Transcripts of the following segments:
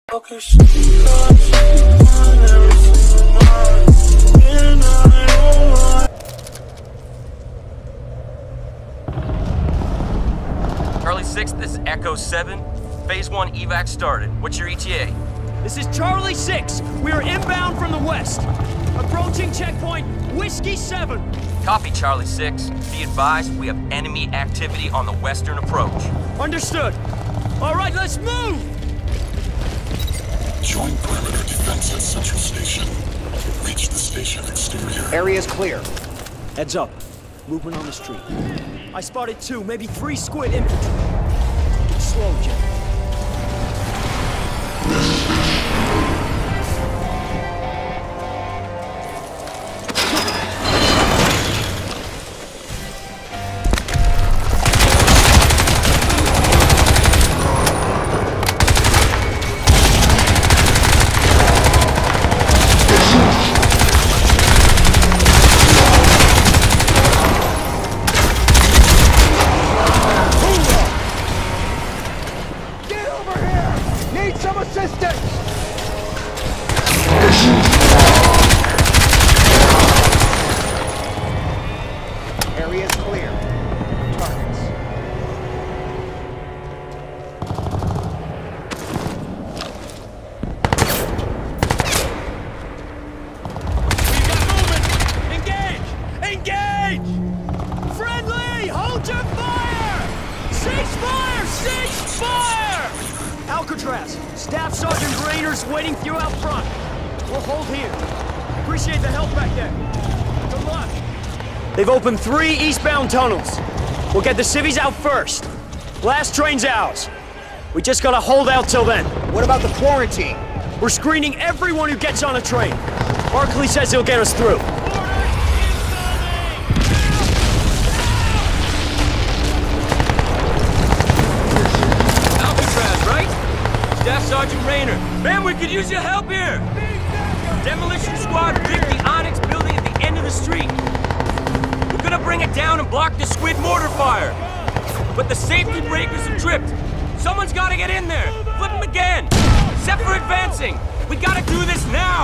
Charlie 6, this is Echo 7. Phase 1 evac started. What's your ETA? This is Charlie 6. We are inbound from the west. Approaching checkpoint Whiskey 7. Copy, Charlie 6. Be advised, we have enemy activity on the western approach. Understood. All right, let's move! Join perimeter defense at Central Station. Reach the station exterior. Area's clear. Heads up. Movement on the street. I spotted 2, maybe 3 squid infantry. Take it slow, Jim. Area's clear. Targets. We got movement! Engage! Engage! Friendly! Hold your fire! Cease fire! Cease fire! Alcatraz, Staff Sergeant Rainer's waiting for you out front. We'll hold here. Appreciate the help back there. Good luck. They've opened 3 eastbound tunnels. We'll get the civvies out first. Last train's ours. We just gotta hold out till then. What about the quarantine? We're screening everyone who gets on a train. Barkley says he'll get us through. Alcatraz, right? Staff Sergeant Rayner. Man, we could use your help here! Demolition squad ripped the Onyx building at the end of the street. We're gonna bring it down and block the squid mortar fire. But the safety breakers have tripped. Someone's gotta get in there. Flip them again. Set for advancing. We gotta do this now.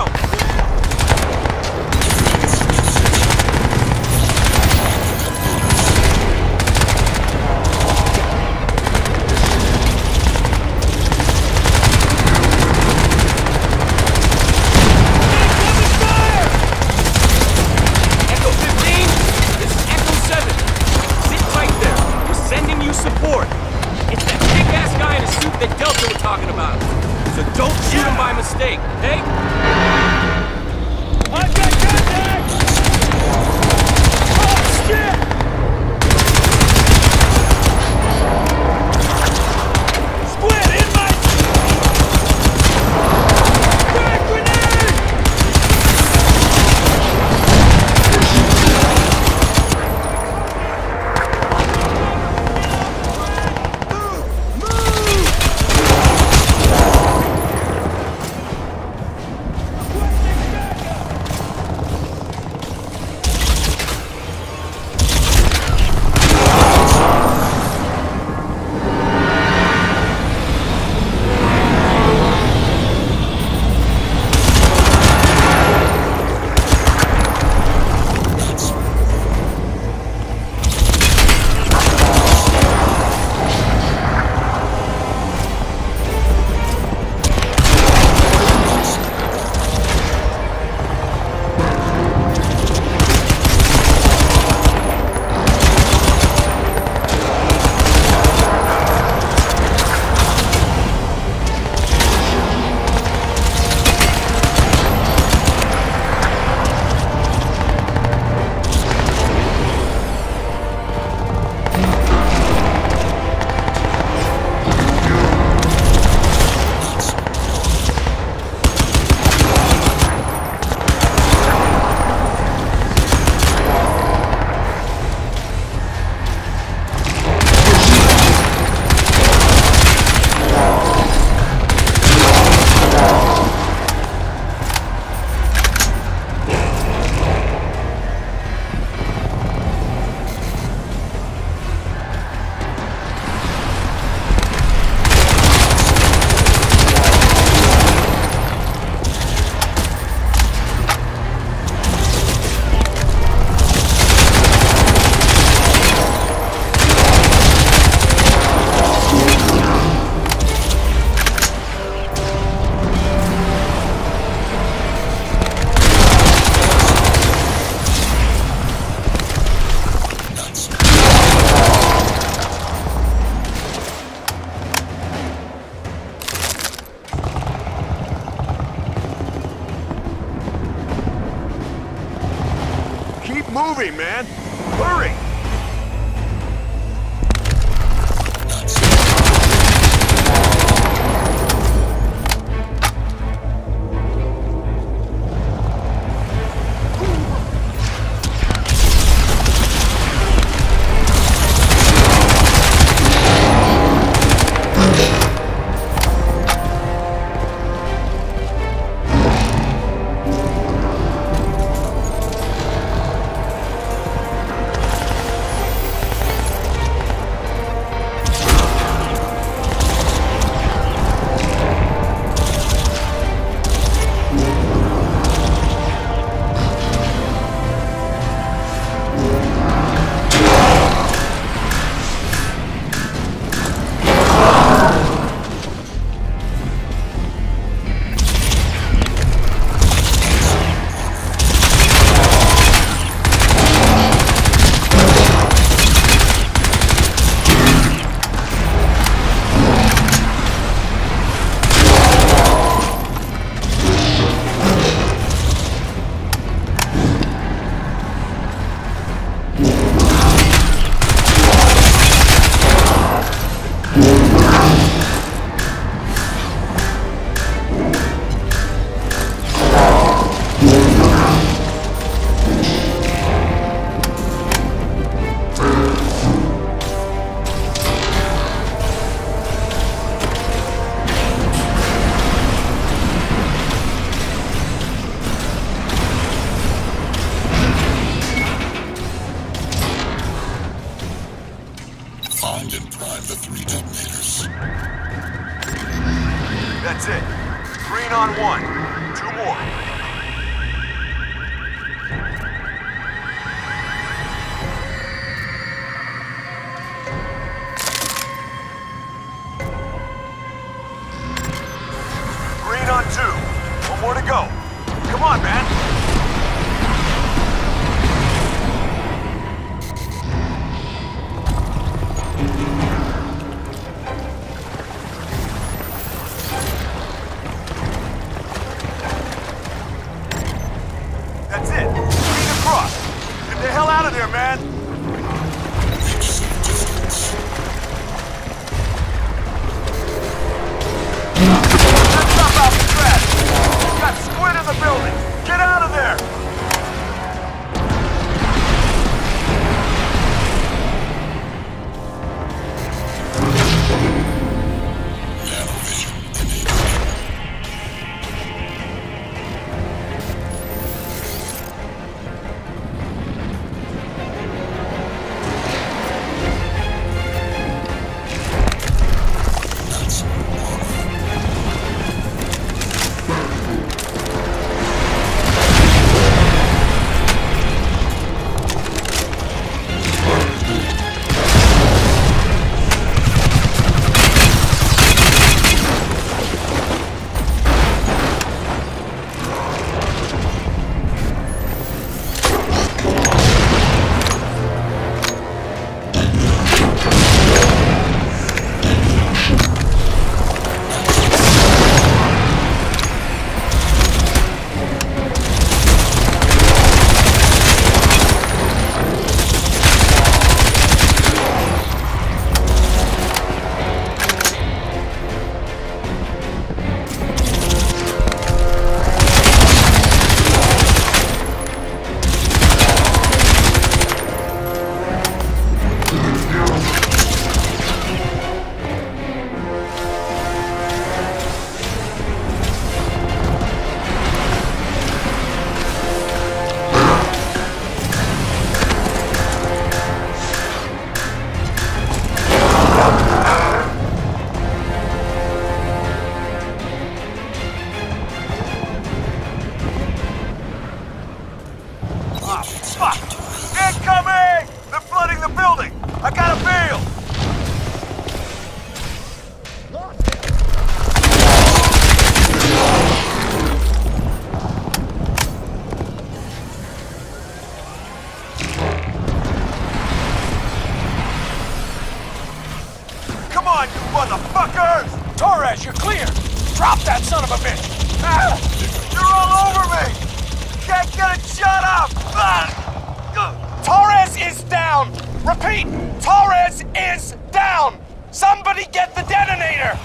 moving, man! Hurry! Find and prime the 3 detonators. That's it. Green on 1. 2 more. Green on 2. 1 more to go. Come on, man. That's it. Green across. Get the hell out of there, man. Reach safe distance. Let's stop Alcatraz. We've got squid in the building. Get out of there. Nanovision enabled. That's one. Ah, fuck! Incoming! They're flooding the building! I gotta bail! Come on, you motherfuckers! Torres, you're clear! Drop that son of a bitch! Ah, you're all over me! Can't get it shut up! Ah! Torres is down! Repeat, Torres is down! Somebody get the detonator!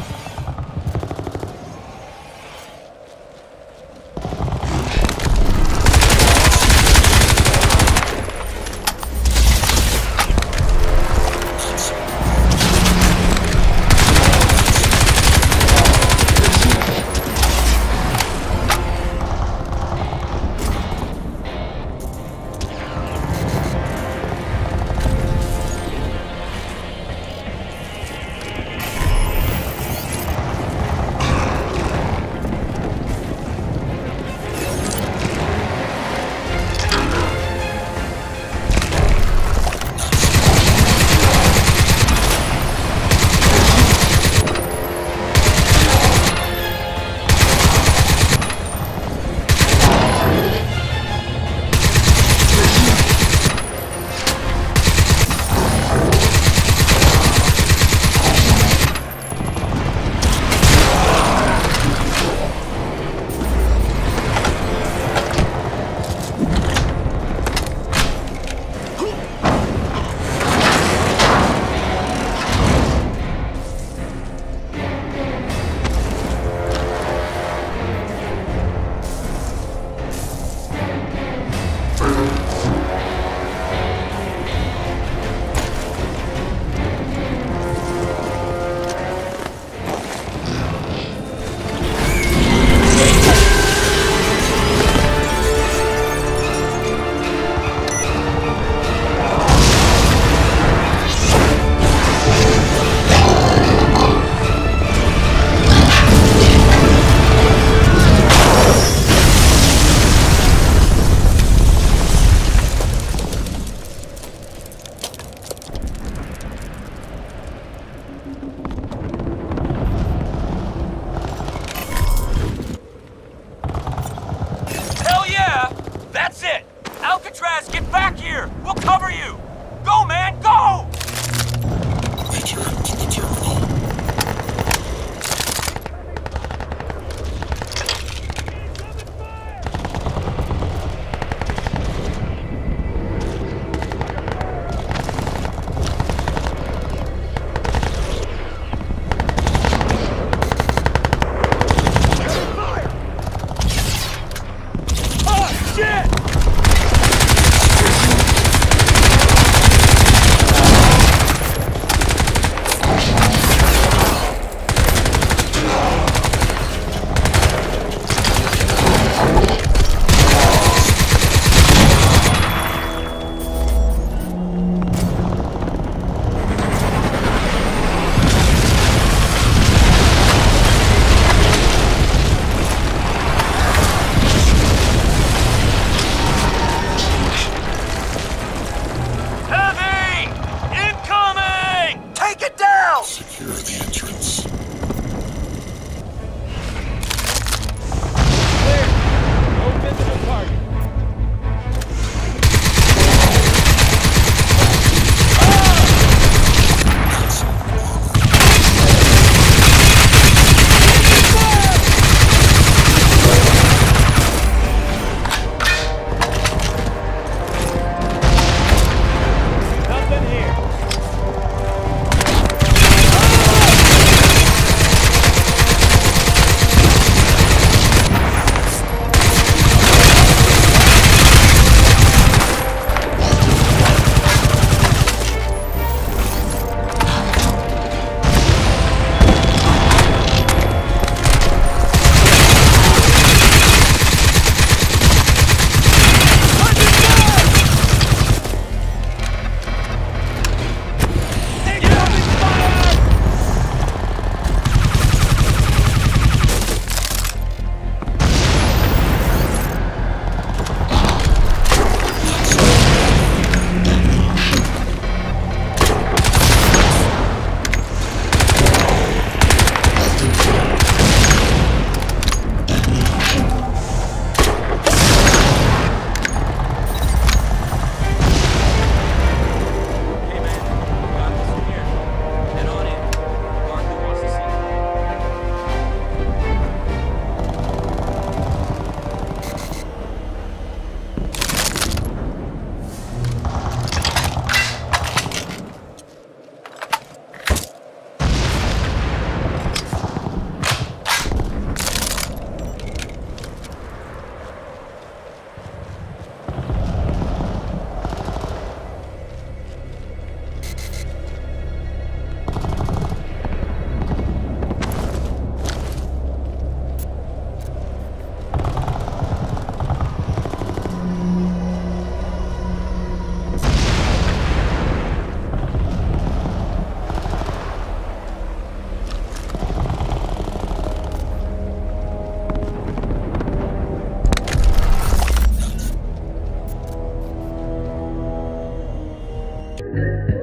Crysis.